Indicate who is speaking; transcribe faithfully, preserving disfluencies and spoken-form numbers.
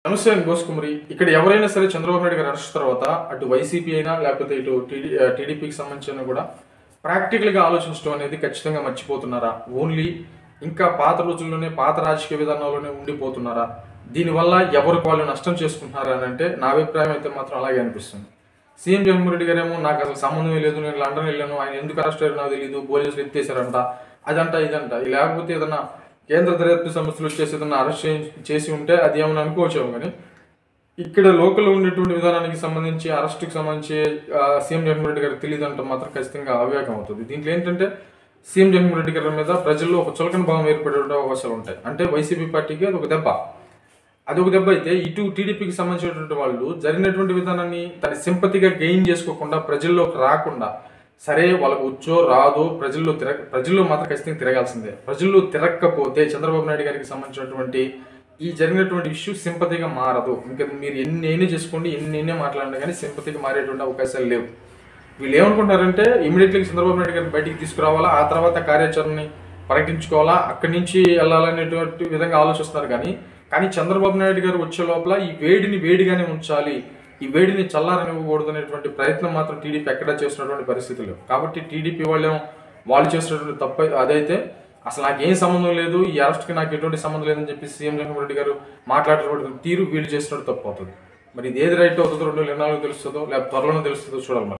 Speaker 1: నమస్తే అండి గోసుకుమరి. ఇక్కడ ఎవరైనా సరే చంద్రబాబు నాయుడు గారు అరెస్ట్ తర్వాత అటు వైసీపీ అయినా లేకపోతే ఇటు టీడీ టీడీపీకి సంబంధించిన కూడా ప్రాక్టికల్గా ఆలోచించడం అనేది ఖచ్చితంగా మర్చిపోతున్నారా? ఓన్లీ ఇంకా పాత రోజుల్లోనే పాత రాజకీయ విధానాల్లోనే ఉండిపోతున్నారా? దీనివల్ల ఎవరికి వాళ్ళు నష్టం చేసుకుంటున్నారా అని అంటే నా అభిప్రాయం అయితే మాత్రం అలాగే అనిపిస్తుంది. సీఎం జగన్మోహన్ రెడ్డి గారేమో నాకు అసలు సంబంధమే లేదు, నేను లండన్ వెళ్ళాను, ఆయన ఎందుకు అరెస్ట్ అయ్యారో నాకు తెలియదు, పోలీసులు ఎత్తేసారంట, అదంట ఇదంట. లేకపోతే ఏదన్నా కేంద్ర దర్యాప్తు సంస్థలు వచ్చేసి ఏదన్నా అరెస్ట్ చేసి ఉంటే అది ఏమని అనుకోవచ్చాము. కానీ ఇక్కడ లోకల్లో ఉండేటువంటి విధానానికి సంబంధించి అరెస్ట్కి సంబంధించి సీఎం జగన్మోహన్ రెడ్డి గారికి తెలియదు అంటే మాత్రం ఖచ్చితంగా అవివేకం అవుతుంది. దీంట్లో ఏంటంటే సీఎం జగన్మోహన్ రెడ్డి గారి మీద ప్రజల్లో ఒక చులకన భావం ఏర్పడే అవకాశాలు ఉంటాయి. అంటే వైసీపీ పార్టీకి అది ఒక దెబ్బ. అది ఒక దెబ్బ అయితే ఇటు టీడీపీకి సంబంధించినటువంటి వాళ్ళు జరిగినటువంటి విధానాన్ని దాని సింపతిగా గెయిన్ చేసుకోకుండా ప్రజల్లోకి రాకుండా, సరే వాళ్ళకు వచ్చో రాదో ప్రజల్లో తిరగ ప్రజల్లో మాత్రం ఖచ్చితంగా తిరగాల్సిందే. ప్రజల్లో తిరగకపోతే చంద్రబాబు నాయుడు గారికి సంబంధించినటువంటి ఈ జరిగినటువంటి ఇష్యూ సింపతిగా మారదు. ఇంకా మీరు ఎన్ని ఎన్ని చేసుకోండి, ఎన్ని ఎన్నే మాట్లాడినా కానీ సింపతిగా మారేటువంటి అవకాశాలు లేవు. వీళ్ళు ఏమనుకుంటారంటే ఇమీడియట్లీ చంద్రబాబు నాయుడు గారిని బయటికి తీసుకురావాలా, ఆ తర్వాత కార్యాచరణని ప్రకటించుకోవాలా, అక్కడి నుంచి వెళ్ళాలనేటువంటి విధంగా ఆలోచిస్తున్నారు. కానీ కానీ చంద్రబాబు నాయుడు గారు వచ్చే లోపల ఈ వేడిని వేడిగానే ఉంచాలి, ఈ వేడిని చల్లారనివ్వకూడదు అనేటువంటి ప్రయత్నం మాత్రం టీడీపీ ఎక్కడా చేస్తున్నటువంటి పరిస్థితులు. కాబట్టి టీడీపీ వాళ్ళేమో వాళ్ళు చేసినటువంటి తప్ప అదైతే అసలు నాకేం సంబంధం లేదు, ఈ అరెస్ట్కి నాకు ఎటువంటి సంబంధం లేదని చెప్పి సీఎం జగన్మోహన్ రెడ్డి గారు మాట్లాడేటువంటి తీరు వీళ్ళు చేసినట్టు తప్పు అవుతుంది. మరి ఇది ఏది రైట్ అవుతుందో రెండు వేల ఇరవై నాలుగు తెలుస్తుందో లేకపోతే త్వరలోనే తెలుస్తుందో చూడాలి.